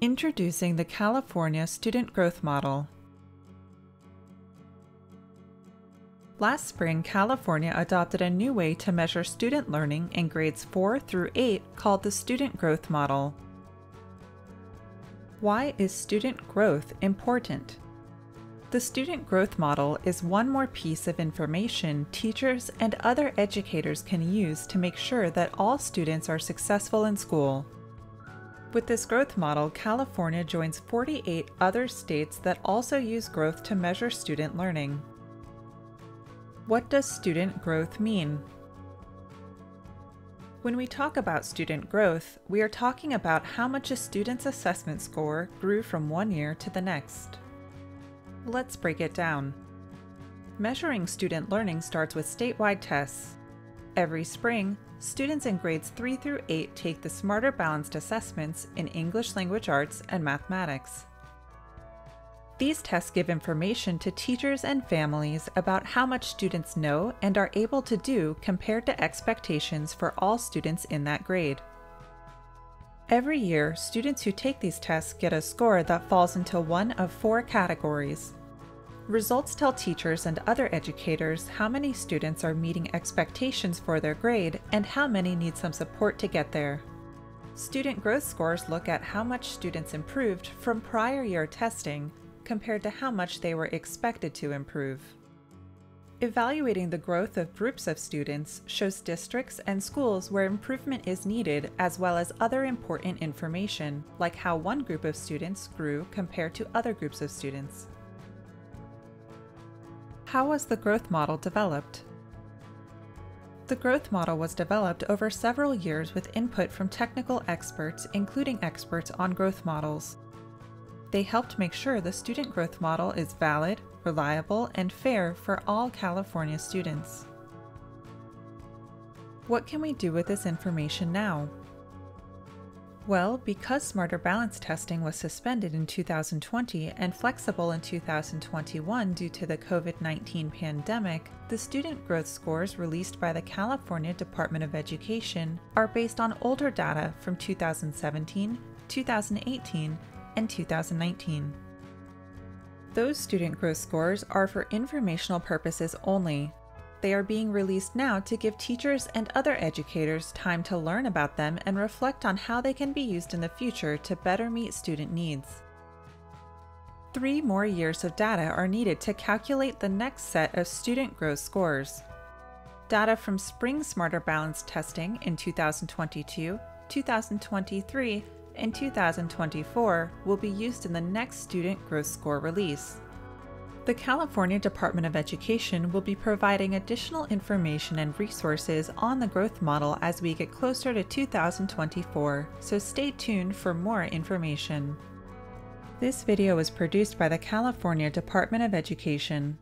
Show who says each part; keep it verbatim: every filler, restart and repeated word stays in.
Speaker 1: Introducing the California Student Growth Model. Last spring, California adopted a new way to measure student learning in grades four through eight called the Student Growth Model. Why is student growth important? The Student Growth Model is one more piece of information teachers and other educators can use to make sure that all students are successful in school. With this growth model, California joins forty-eight other states that also use growth to measure student learning. What does student growth mean? When we talk about student growth, we are talking about how much a student's assessment score grew from one year to the next. Let's break it down. Measuring student learning starts with statewide tests. Every spring, students in grades three through eight take the Smarter Balanced assessments in English Language Arts and Mathematics. These tests give information to teachers and families about how much students know and are able to do compared to expectations for all students in that grade. Every year, students who take these tests get a score that falls into one of four categories. Results tell teachers and other educators how many students are meeting expectations for their grade and how many need some support to get there. Student growth scores look at how much students improved from prior year testing compared to how much they were expected to improve. Evaluating the growth of groups of students shows districts and schools where improvement is needed, as well as other important information, like how one group of students grew compared to other groups of students. How was the growth model developed? The growth model was developed over several years with input from technical experts, including experts on growth models. They helped make sure the student growth model is valid, reliable, and fair for all California students. What can we do with this information now? Well, because Smarter Balanced testing was suspended in two thousand twenty and flexible in two thousand twenty-one due to the COVID nineteen pandemic, the student growth scores released by the California Department of Education are based on older data from two thousand seventeen, two thousand eighteen, and two thousand nineteen. Those student growth scores are for informational purposes only. They are being released now to give teachers and other educators time to learn about them and reflect on how they can be used in the future to better meet student needs. Three more years of data are needed to calculate the next set of student growth scores. Data from spring Smarter Balanced testing in two thousand twenty-two, two thousand twenty-three, and two thousand twenty-four will be used in the next student growth score release. The California Department of Education will be providing additional information and resources on the growth model as we get closer to two thousand twenty-four, so stay tuned for more information. This video was produced by the California Department of Education.